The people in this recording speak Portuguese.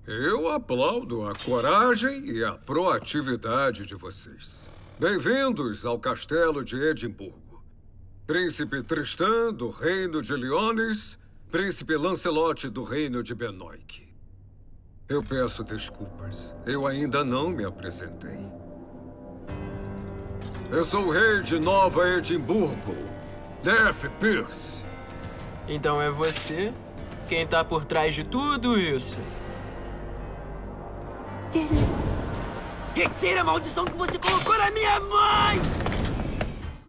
Eu aplaudo a coragem e a proatividade de vocês. Bem-vindos ao Castelo de Edimburgo. Príncipe Tristan, do Reino de Lyones, Príncipe Lancelot, do Reino de Benoit. Eu peço desculpas. Eu ainda não me apresentei. Eu sou o rei de Nova Edimburgo, Death Pierce. Então é você quem tá por trás de tudo isso. Retira a maldição que você colocou na minha mãe!